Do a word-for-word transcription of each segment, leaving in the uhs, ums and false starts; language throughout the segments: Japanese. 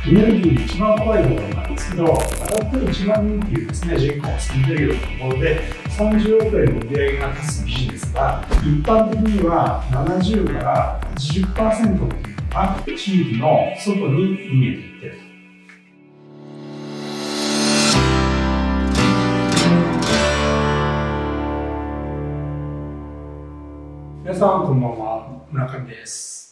エネルギーで一番怖いところなんですけど、たったいちまんにんっていうですね、人口が住んでいるようなところで、さんじゅうおくえんの売り上げが立つビジネスが、一般的にはななじゅうからはちじゅっパーセントっていうのが、地域の外に逃げていってると。皆さん、こんばんは。村上です。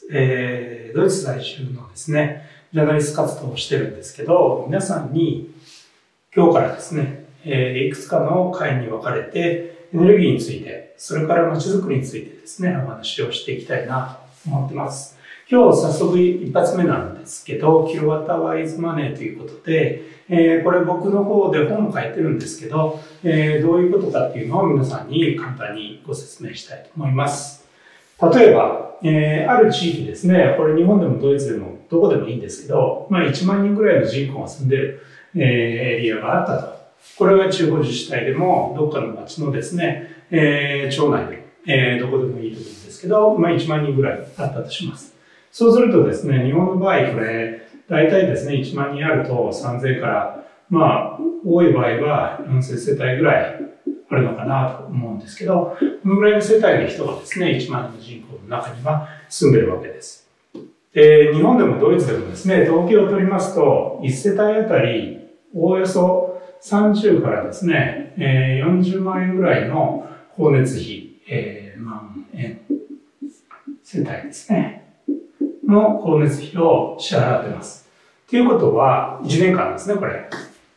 えー、ドイツ在住のですね、ジャーナリスト活動をしてるんですけど、皆さんに今日からですね、えー、いくつかの会に分かれて、エネルギーについて、それから街づくりについてですね、お話をしていきたいなと思ってます。今日早速一発目なんですけど、キロワットアワーイズマネーということで、えー、これ僕の方で本を書いてるんですけど、えー、どういうことかっていうのを皆さんに簡単にご説明したいと思います。例えば、えー、ある地域ですね、これ日本でもドイツでもどこでもいいんですけど、まあいちまんにんぐらいの人口が住んでる、えー、エリアがあったと。これが地方自治体でも、どっかの町のですね、えー、町内でも、えー、どこでもいいと思うんですけど、まあいちまんにんぐらいあったとします。そうするとですね、日本の場合これ、大体ですね、いちまんにんあるとさんぜんから、まあ、多い場合はよんせんせたいぐらいあるのかなと思うんですけど、このぐらいの世帯の人がですね、いちまんにんの人口の中には住んでるわけです。で、日本でもドイツでもですね、統計を取りますと、いちせたいあたり、おおよそさんじゅうからですね、えー、よんじゅうまんえんぐらいの光熱費、えー、万円世帯ですね、の光熱費を支払ってます。ということは、いちねんかんですね、これ。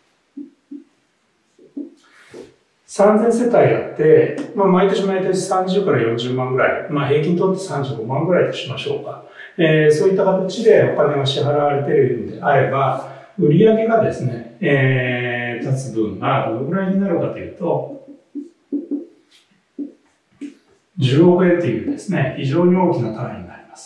さんぜんせたいあって、まあ、毎年毎年さんじゅうからよんじゅうまんぐらい、まあ、平均とってさんじゅうごまんぐらいとしましょうか。えー、そういった形でお金が支払われているのであれば、売上がですね、えー、立つ分がどのぐらいになるかというと、じゅうおくえんというですね、非常に大きな単位になります。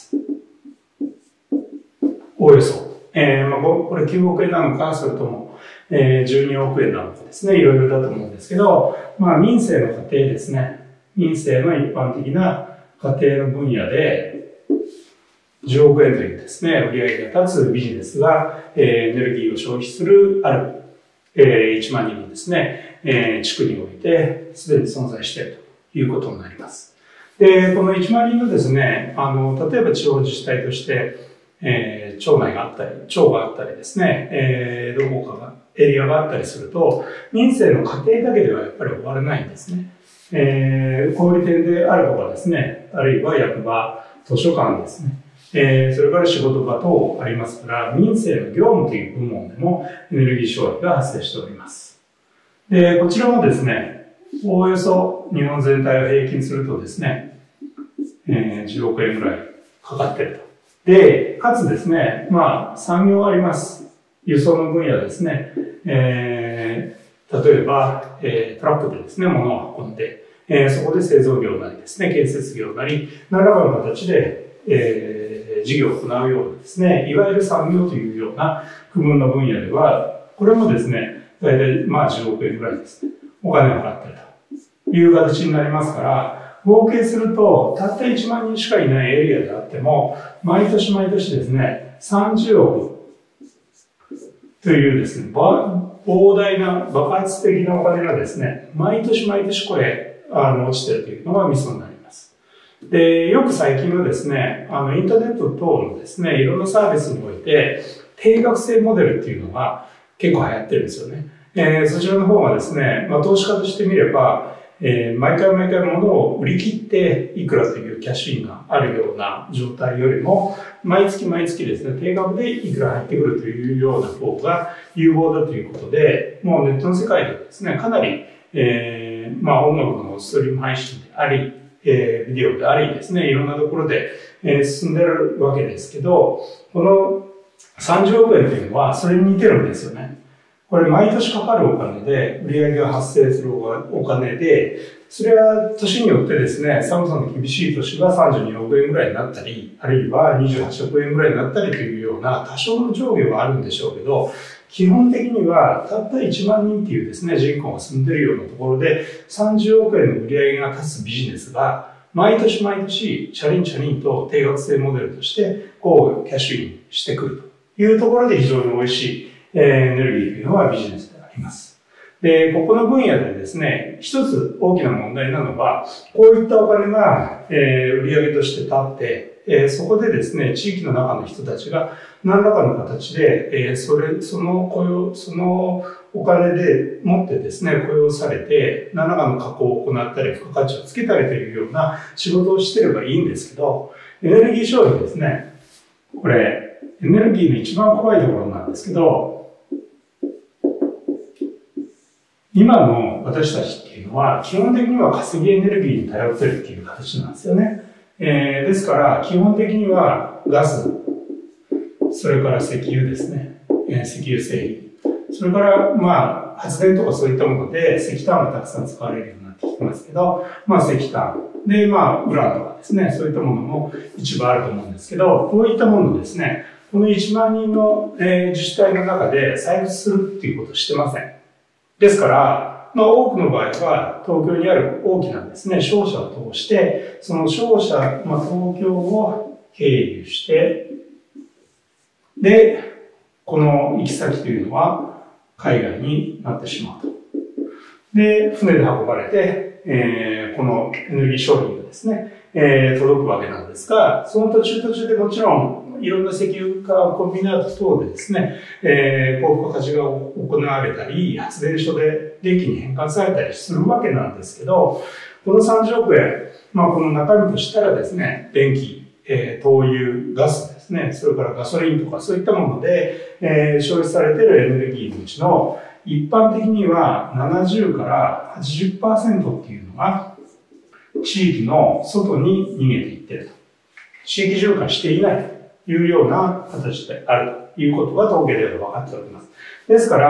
おおよそ。えー、まあ、これきゅうおくえんなのか、それとも、えー、じゅうにおくえんなのかですね、いろいろだと思うんですけど、まあ、民生の家庭ですね。民生の一般的な家庭の分野で、じゅうおくえんというですね、売上が立つビジネスが、えー、エネルギーを消費するある、えー、いちまんにんのですね、えー、地区において、すでに存在しているということになります。で、このいちまんにんのですね、あの、例えば地方自治体として、えー、町内があったり、町があったりですね、えー、どこかが、エリアがあったりすると、民生の家庭だけではやっぱり終わらないんですね。えー、小売店であるとかですね、あるいは役場、図書館ですね、えー、それから仕事場等ありますから、民生の業務という部門でもエネルギー消費が発生しております。で、こちらもですね、おおよそ日本全体を平均するとですね、えー、じゅうおくえんぐらいかかっていると。で、かつですね、まあ、産業あります。輸送の分野ですね。えー、例えば、えー、トラックでですね、物を運んで、えー、そこで製造業なりですね、建設業なり、何らかの形で、えー、事業を行うようなですね、いわゆる産業というような区分の分野では、これもですね、大体まあじゅうおくえんぐらいですね、お金がかかっているという形になりますから、合計すると、たったいちまんにんしかいないエリアであっても、毎年毎年ですね、さんじゅうおくというですね、膨大な爆発的なお金がですね、毎年毎年これ、あの、落ちてるというのがミソになります。で、よく最近はですね、あの、インターネット等のですね、いろんなサービスにおいて、定額制モデルっていうのが結構流行ってるんですよね。えー、そちらの方がですね、まあ、投資家としてみれば、えー、毎回毎回物を売り切っていくらというキャッシュインがあるような状態よりも、毎月毎月ですね、定額でいくら入ってくるというような方が有望だということで、もうネットの世界ではですね、かなり、えー、まあ音楽のストリーム配信であり、えー、ビデオでありですね、いろんなところで、えー、進んでるわけですけど、このさんじゅうおくえんというのはそれに似てるんですよね。これ毎年かかるお金で、売上が発生するお金で、それは年によってですね、寒さの厳しい年はさんじゅうにおくえんぐらいになったり、あるいはにじゅうはちおくえんぐらいになったりというような多少の上下はあるんでしょうけど、基本的にはたったいちまんにんっていうですね、人口が住んでるようなところで、さんじゅうおくえんの売上が立つビジネスが、毎年毎年、チャリンチャリンと定額制モデルとして、こう、キャッシュインしてくるというところで非常に美味しい、えー、エネルギーというのはビジネスであります。で、ここの分野でですね、一つ大きな問題なのは、こういったお金が、えー、売上として立って、えー、そこでですね、地域の中の人たちが何らかの形で、えー、それ、その雇用、そのお金でもってですね、雇用されて、何らかの加工を行ったり、付加価値をつけたりというような仕事をしてればいいんですけど、エネルギー消費ですね、これ、エネルギーの一番怖いところなんですけど、今の私たちっていうのは、基本的には稼ぎエネルギーに頼ってるっていう形なんですよね。えー、ですから、基本的にはガス、それから石油ですね。えー、石油製品。それから、まあ、発電とかそういったもので石炭がたくさん使われるようになってきてますけど、まあ石炭。で、まあ、ウランとかですね、そういったものも一部あると思うんですけど、こういったものですね、このいちまんにんの、えー、自治体の中で採掘するっていうことをしてません。ですから、まあ、多くの場合は、東京にある大きなですね、商社を通して、その商社、まあ、東京を経由して、で、この行き先というのは、海外になってしまうと。で、船で運ばれて、えー、このエネルギー商品がですね、えー、届くわけなんですが、その途中途中でもちろん、いろんな石油化コンビナート等でですね、えー、高付加価値が行われたり、発電所で電気に変換されたりするわけなんですけど、このさんじゅうおくえん、まあこの中身としたらですね、電気、えー、灯油、ガスですね、それからガソリンとかそういったもので、えー、消費されているエネルギーのうちの一般的にはななじゅうからはちじゅっパーセントっていうのが地域の外に逃げていっていると。地域循環していないというような形であるということが統計では分かっております。ですから、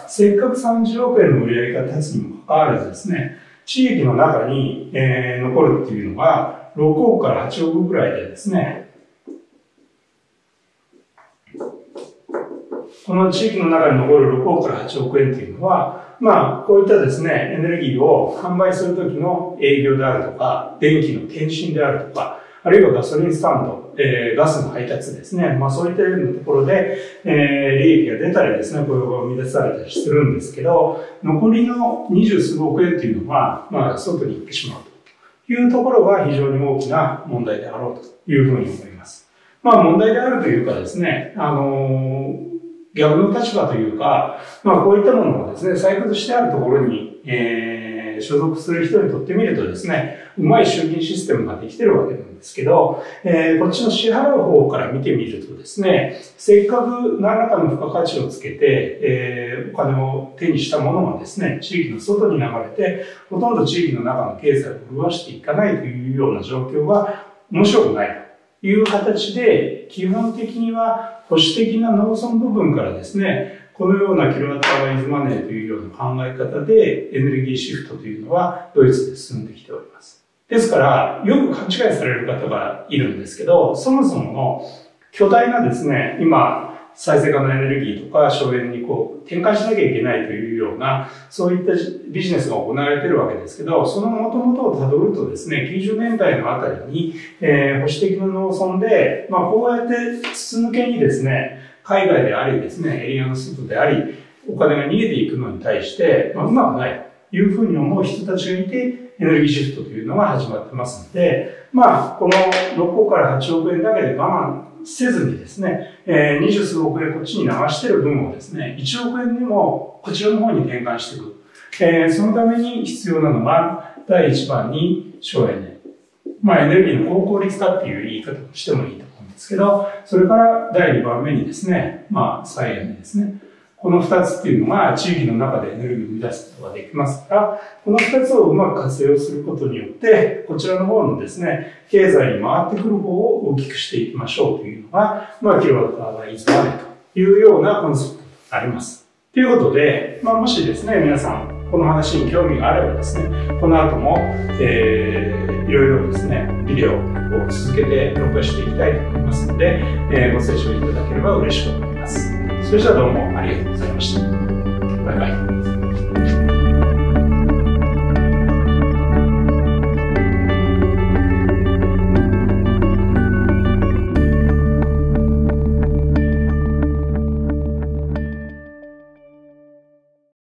せっかくさんじゅうおくえんの売り上げが立つにもかかわらずですね、地域の中に、えー、残るっていうのがろくおくからはちおくぐらいでですね、この地域の中に残るろくおくからはちおくえんっていうのは、まあ、こういったですね、エネルギーを販売するときの営業であるとか、電気の転身であるとか、あるいはガソリンスタンド、えー、ガスの配達ですね。まあそういったようなところで、えー、利益が出たりですね、雇用が生み出されたりするんですけど、残りの二十数億円っていうのは、まあ外に行ってしまうというところが非常に大きな問題であろうというふうに思います。まあ問題であるというかですね、あのー、逆の立場というか、まあこういったものをですね、採掘してあるところに、えー、所属する人にとってみるとですね、うまい集金システムができてるわけなんですけど、えー、こっちの支払う方から見てみるとですね、せっかく何らかの付加価値をつけて、えー、お金を手にしたものがですね、地域の外に流れて、ほとんど地域の中の経済を潤していかないというような状況が面白くないという形で、基本的には保守的な農村部分からですね、このようなキロワットアワーイズマネーというような考え方でエネルギーシフトというのはドイツで進んできております。ですから、よく勘違いされる方がいるんですけど、そもそもの巨大なですね、今、再生可能エネルギーとか省エネにこう転換しなきゃいけないというような、そういったビジネスが行われているわけですけど、その元々をたどるとですね、きゅうじゅうねんだいのあたりに、えー、保守的な農村で、まあこうやって筒抜けにですね、海外でありですね、エリアの外であり、お金が逃げていくのに対して、まあ、うまくないというふうに思う人たちがいて、エネルギーシフトというのが始まってますので、まあ、このろくおくからはちおくえんだけで我慢せずにですね、えー、二十数億円こっちに流してる分をですね、いちおくえんにもこちらの方に転換していく。えー、そのために必要なのが、だいいちばんに省エネ。まあ、エネルギーの高効率化っていう言い方をしてもいいと思うんですけど、それからだいにばんめにですね、まあ、再エネですね。この二つっていうのが地域の中でエネルギーを生み出すことができますから、この二つをうまく活用することによって、こちらの方のですね、経済に回ってくる方を大きくしていきましょうというのが、まあ、キロワットアワーイズマネーというようなコンセプトになります。ということで、まあ、もしですね、皆さん、この話に興味があればですね、この後も、えー、いろいろですね、ビデオを続けて録画していきたいと思いますので、えー、ご清聴いただければ嬉しく思います。それじゃあどうもありがとうございました。バイバイ。